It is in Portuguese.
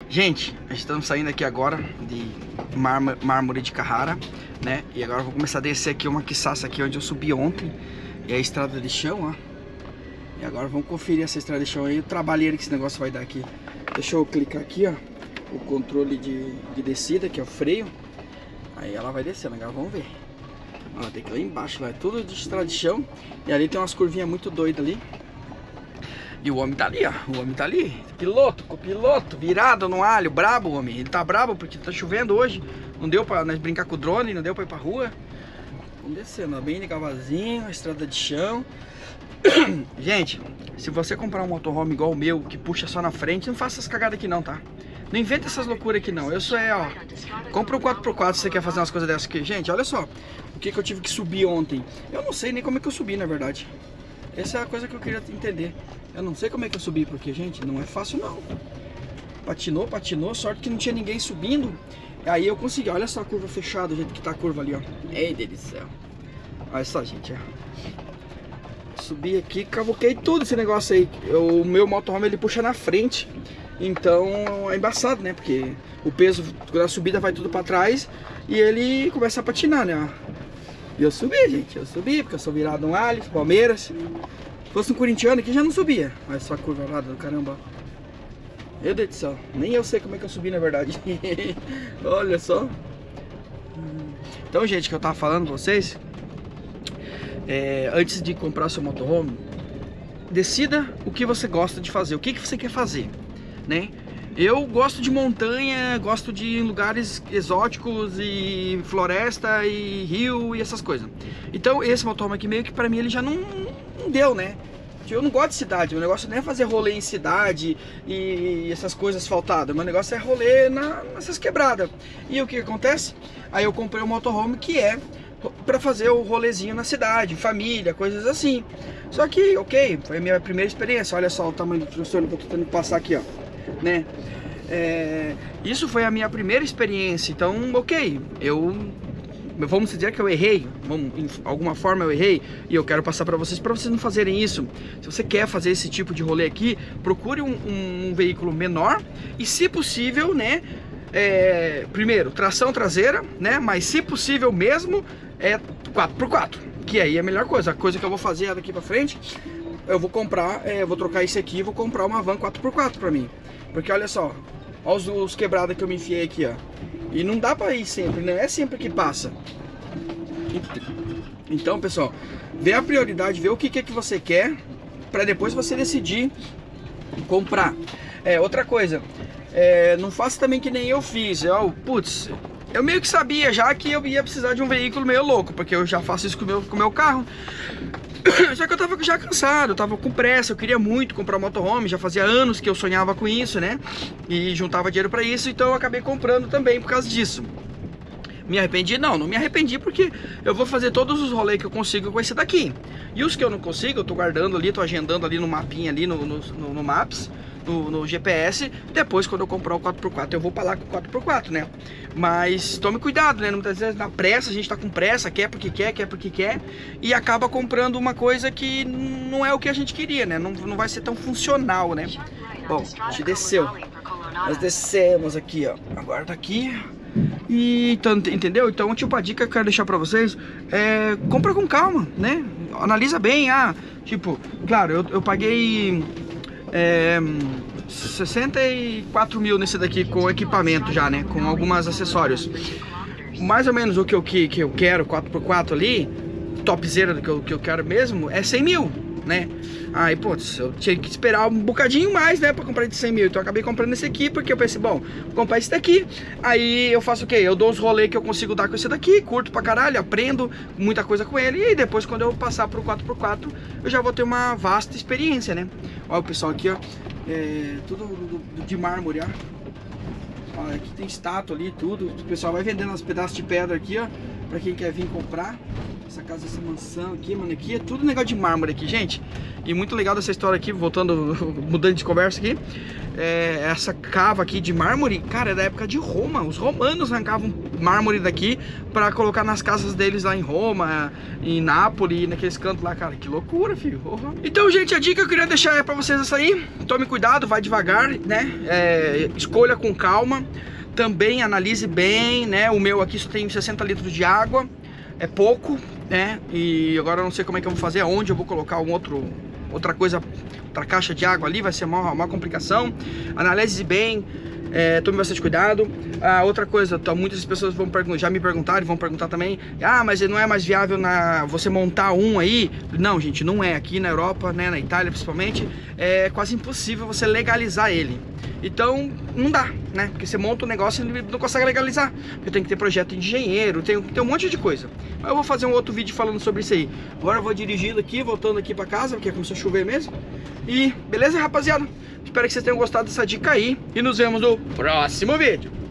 Gente, estamos saindo aqui agora de mármore de Carrara, né? E agora eu vou começar a descer aqui uma quiçaça aqui onde eu subi ontem. E a estrada de chão, ó. E agora vamos conferir essa estrada de chão aí, o trabalheiro que esse negócio vai dar aqui. Deixa eu clicar aqui, ó, o controle de descida, que é o freio. Aí ela vai descendo, agora vamos ver. Ó, tem que ir lá embaixo, lá é tudo de estrada de chão. E ali tem umas curvinhas muito doidas ali. E o homem tá ali, ó, o homem tá ali, copiloto, virado no alho, brabo o homem. Ele tá brabo porque tá chovendo hoje, não deu pra nós brincar com o drone, não deu pra ir pra rua. Vamos descendo, ó, bem devagarzinho, a estrada de chão. Gente, se você comprar um motorhome igual o meu, que puxa só na frente, não faça essas cagadas aqui não, tá? Não inventa essas loucuras aqui não, eu sou, ó, compra um 4x4 se você quer fazer umas coisas dessas aqui. Gente, olha só, o que eu tive que subir ontem. Eu não sei nem como é que eu subi, na verdade. Essa é a coisa que eu queria entender. Eu não sei como é que eu subi, porque, gente, não é fácil não. Patinou, sorte que não tinha ninguém subindo. Aí eu consegui, olha só a curva fechada, o jeito que tá a curva ali, ó. Ei, Deus do céu. Olha só, gente, ó. Subi aqui, cavoquei tudo esse negócio aí. O meu motorhome, ele puxa na frente. Então, é embaçado, né? Porque o peso da subida vai tudo pra trás e ele começa a patinar, né? Ó. E eu subi, gente, porque eu sou virado no alho, Palmeiras. Se fosse um corintiano aqui já não subia. Olha só a curva lá do caramba. Meu Deus do céu, nem eu sei como é que eu subi na verdade. Olha só. Então, gente, o que eu tava falando pra vocês, antes de comprar seu motorhome, decida o que você gosta de fazer, o que você quer fazer, né? Eu gosto de montanha, gosto de lugares exóticos e floresta e rio e essas coisas. Então esse motorhome aqui meio que pra mim ele já não deu, né? Eu não gosto de cidade, meu negócio não é fazer rolê em cidade e essas coisas asfaltadas. Meu negócio é rolê nessas quebradas. E o que acontece? Aí eu comprei um motorhome que é pra fazer o rolezinho na cidade, família, coisas assim. Só que, ok, foi a minha primeira experiência. Olha só o tamanho do transtorno que eu tô tentando passar aqui, ó, né? Isso foi a minha primeira experiência. Então, ok, vamos dizer que eu errei, de alguma forma eu errei, e eu quero passar para vocês não fazerem isso. Se você quer fazer esse tipo de rolê aqui, procure um veículo menor e, se possível, né, primeiro, tração traseira, né, mas se possível mesmo, 4x4, que aí é a melhor coisa. A coisa que eu vou fazer daqui para frente, eu vou comprar, vou trocar esse aqui e vou comprar uma van 4x4 para mim. Porque olha só, olha os quebradas que eu me enfiei aqui, ó. E não dá pra ir sempre, não é sempre que passa. Então, pessoal, vê a prioridade, vê o que é que você quer, pra depois você decidir comprar. Outra coisa, não faça também que nem eu fiz. Putz, eu meio que sabia já que eu ia precisar de um veículo meio louco, porque eu já faço isso com o meu carro. Só que eu tava já cansado, eu tava com pressa, eu queria muito comprar um motorhome, já fazia anos que eu sonhava com isso, né? E juntava dinheiro pra isso, então eu acabei comprando também por causa disso. Me arrependi? Não me arrependi, porque eu vou fazer todos os rolês que eu consigo com esse daqui. E os que eu não consigo, eu tô guardando ali, tô agendando ali no mapinha, ali no Maps, no GPS. Depois, quando eu comprar o 4x4, eu vou pra lá com o 4x4, né? Mas tome cuidado, né? Muitas vezes na pressa, a gente tá com pressa, quer porque quer, e acaba comprando uma coisa que não é o que a gente queria, né? Não vai ser tão funcional, né? Bom, a gente desceu. Nós descemos aqui, ó. Agora tá aqui. E, então, entendeu? Então, tipo, a dica que eu quero deixar pra vocês compra com calma, né? Analisa bem, tipo, claro, eu paguei 64 mil nesse daqui com equipamento já, né? Com alguns acessórios. Mais ou menos o que eu quero, 4x4 ali, topzera do que eu quero mesmo, é 100 mil, né? Aí, putz, eu tinha que esperar um bocadinho mais, né, pra comprar de 100 mil. Então eu acabei comprando esse aqui, porque eu pensei, bom, vou comprar esse daqui. Aí eu faço o quê? Eu dou os rolês que eu consigo dar com esse daqui, curto pra caralho, aprendo muita coisa com ele. E aí depois, quando eu passar pro 4x4, eu já vou ter uma vasta experiência, né? Olha o pessoal aqui, ó, tudo de mármore, ó. Ó, aqui tem estátua ali, tudo. O pessoal vai vendendo uns pedaços de pedra aqui, ó, pra quem quer vir comprar. Essa casa, essa mansão aqui, mano, aqui é tudo negócio de mármore aqui, gente. E muito legal dessa história aqui, voltando, mudando de conversa aqui. essa cava aqui de mármore, cara, é da época de Roma. Os romanos arrancavam mármore daqui pra colocar nas casas deles lá em Roma, em Nápoles, naqueles cantos lá, cara. Que loucura, filho. Uhum. Então, gente, a dica que eu queria deixar é pra vocês essa aí. Tome cuidado, vai devagar, né? Escolha com calma. Também analise bem, né? O meu aqui só tem 60 litros de água. É pouco, né? E agora eu não sei como é que eu vou fazer, aonde eu vou colocar outra caixa de água ali, vai ser uma complicação. Analise bem, tome bastante cuidado. Outra coisa, muitas pessoas já me perguntaram e vão perguntar também: ah, mas não é mais viável você montar um aí? Não, gente, não é. Aqui na Europa, né, na Itália principalmente, é quase impossível você legalizar ele. Então, não dá, né? Porque você monta um negócio e não consegue legalizar. Porque tem que ter projeto de engenheiro, tem um monte de coisa. Mas eu vou fazer um outro vídeo falando sobre isso aí. Agora eu vou dirigindo aqui, voltando aqui pra casa, porque começou a chover mesmo. E beleza, rapaziada? Espero que vocês tenham gostado dessa dica aí. E nos vemos no próximo vídeo.